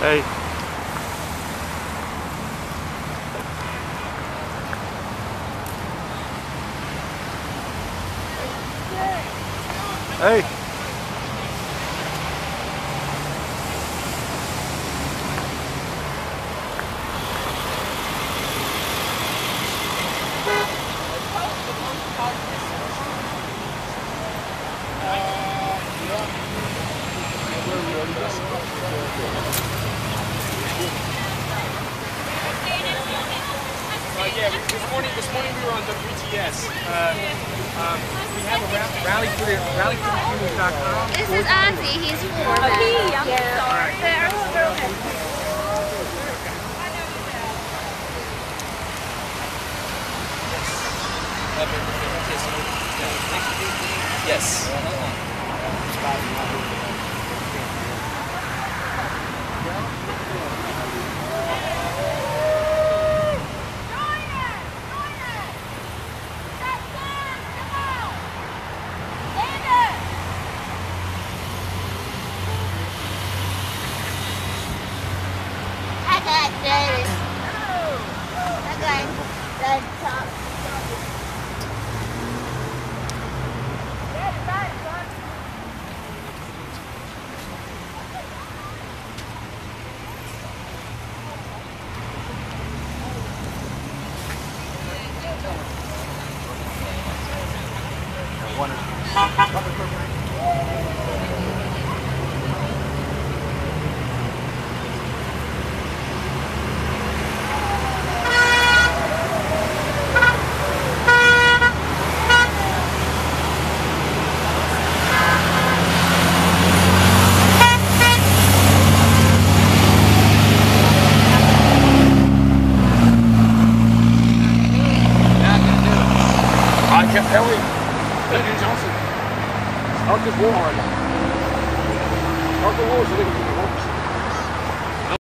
Hey. Hey. Yeah, this morning we were on WTS. We have a rallyforthehumans.com. This is Ozzy. He's foreman. I'm sorry. Yes. Ellie, Johnson, Arthur Warren, Arthur Warren,